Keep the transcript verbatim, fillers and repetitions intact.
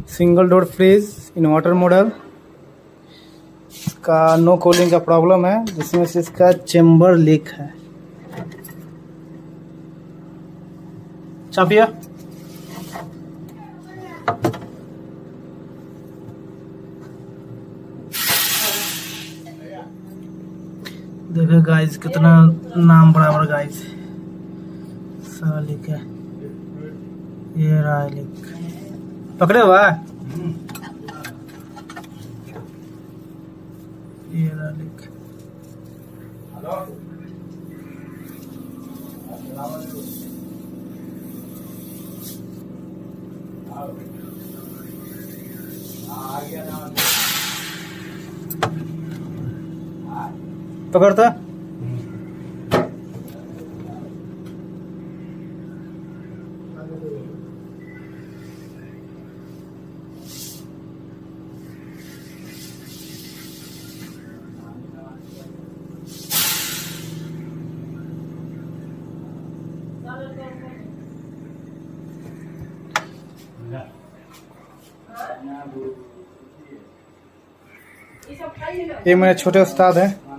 Single door fridge inverter model. इसका no cooling का problem है, जिसमें से इसका चेम्बर लीक है। चापिया देखो गाइस, कितना नाम बराबर गाइस सारा लीक है। ये रहा लीक, पकड़े हुआ ये रहा लीक। पकड़ता ये मेरे छोटे उस्ताद हैं।